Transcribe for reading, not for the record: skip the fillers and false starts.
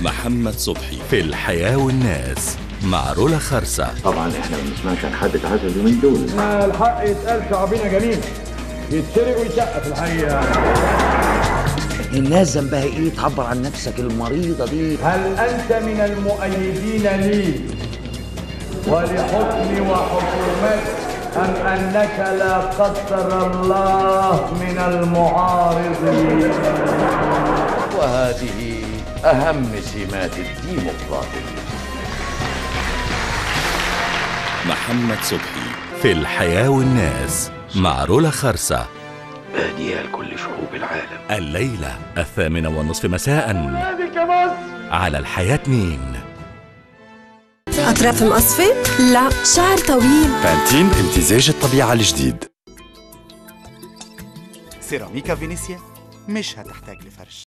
محمد صبحي في الحياة والناس مع رولا خرسة. طبعا احنا ما بنسمعش عن حد اتعزل اليومين دول. ما الحق يتقال شعبنا جميل، يتسرق ويسقف الحقيقة. الناس ذنبها ايه؟ تعبر عن نفسك المريضة دي. هل أنت من المؤيدين لي ولحكمي وحكومتي أم أنك لا قدر الله من المعارضين؟ وهذه أهم سمات الديمقراطية. محمد صبحي في الحياة والناس مع رولا خرسة. هدية لكل شعوب العالم. الليلة 8:30 مساء على الحياة 2. أطراف مقصفة؟ لا، شعر طويل. بانتين امتزاج الطبيعة الجديد. سيراميكا فينيسيا مش هتحتاج لفرش.